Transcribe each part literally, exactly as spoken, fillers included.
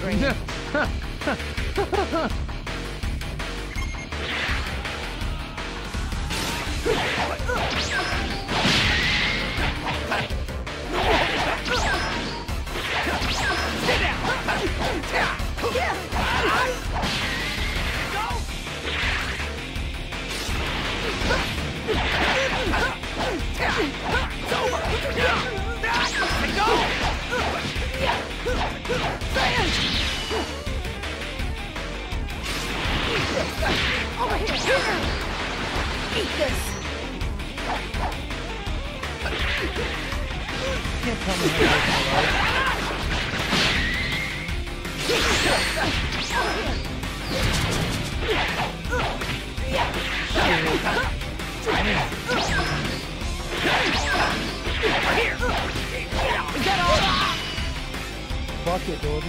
Bring it. Stay down! Go! It's over! Let go! Over here! Here! Eat this! Can't tell me how Is that all? fuck it, dude.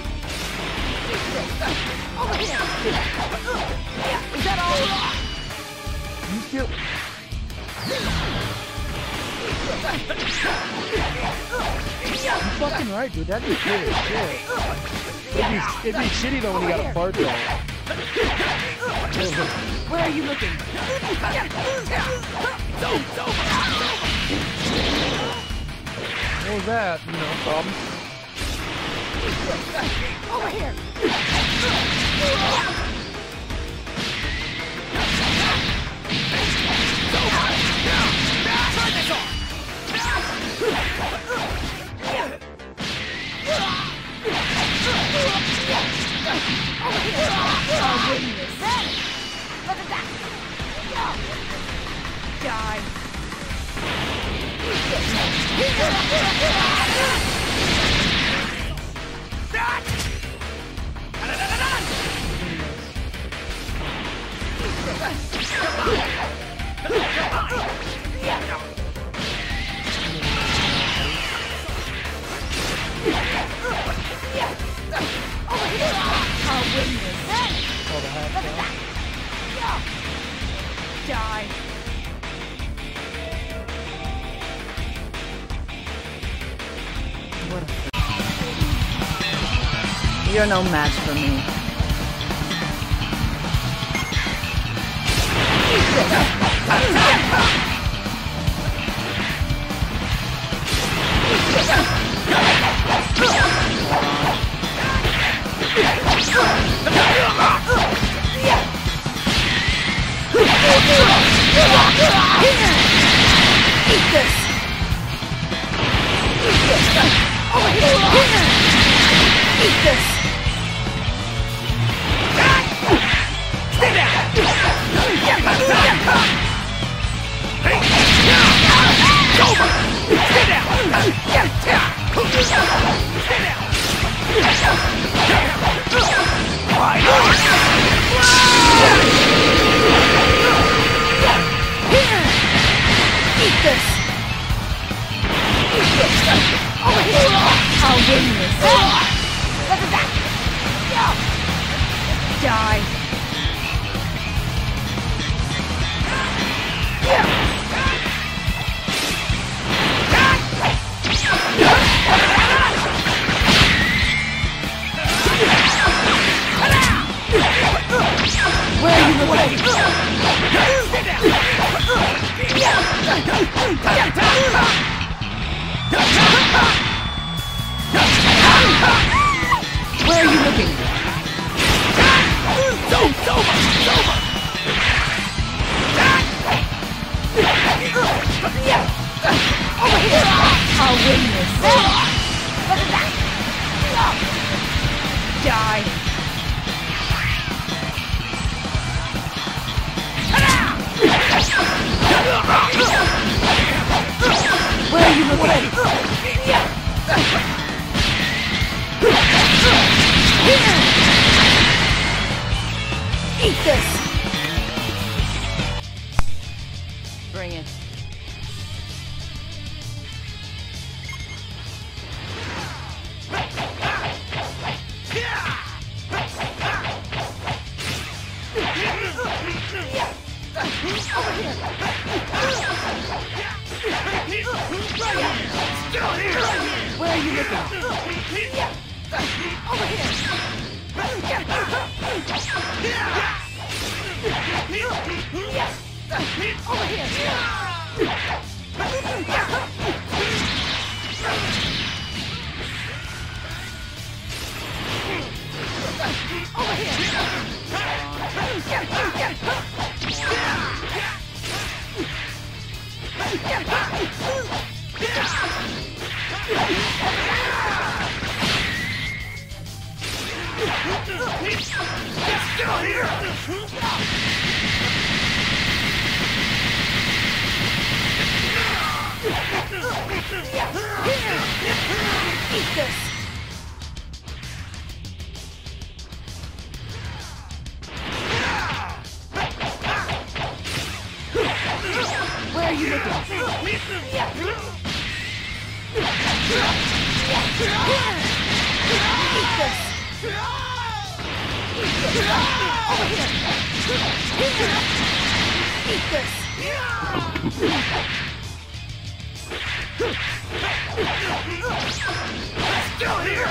Over here! Is that all? You still... You're fucking right, dude. That'd be good as shit. It'd be, it'd be shitty though when you got a fart though. Where are you looking? What was that? You know, problems. Over here! Turn this off! Oh, goodness. Look at that! Die! Oh, goodness. Oh, the half Die! You're no match for me. Eat this! Over here! Eat this! Stay down! It's over! Stay down! Stay down! Why not? Eat this! Over here! I'll win this! Look at that! Die! Where are you looking? Stay down! Where are you looking? It's over! It's over! Over here! I'll win this! Look at that! Die! Where are you looking? Here! Eat this! Bring it. Over here! Still here! Where are you looking? Over here! Over here! Over here! Still here! Eat this! Where are you looking? Eat this! Over here! Eat this! Still here!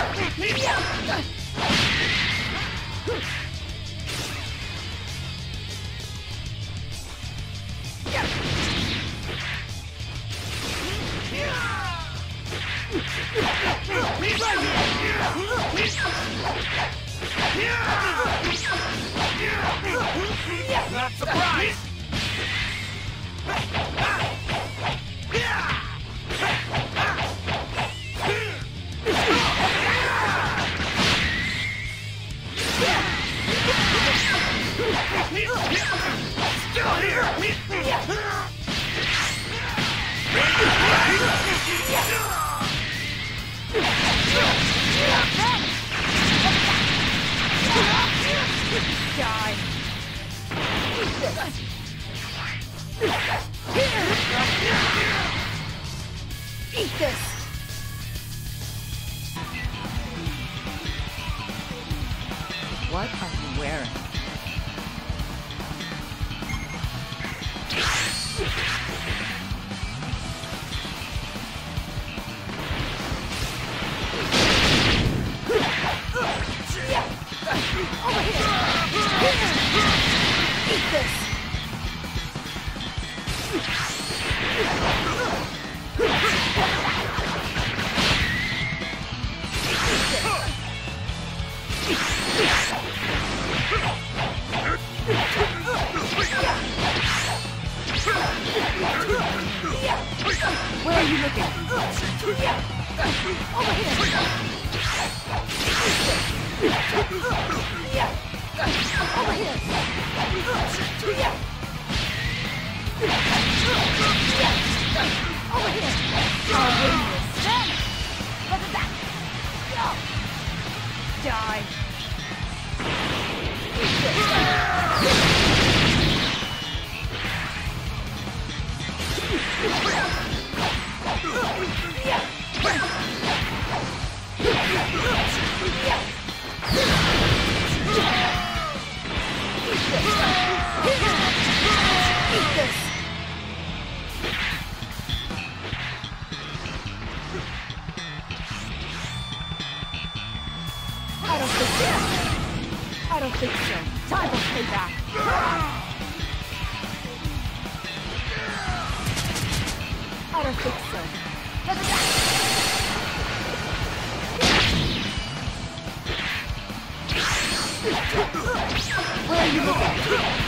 Not surprised! Still here! Die! Eat this! What are you wearing? Over here! Eat this! Where are you looking? Over here! Over here! Over here! I'll win this! Look at that! Die! Eat this! I don't think so. I don't think so. Time for payback. I don't think so. Look at that! Where are you looking?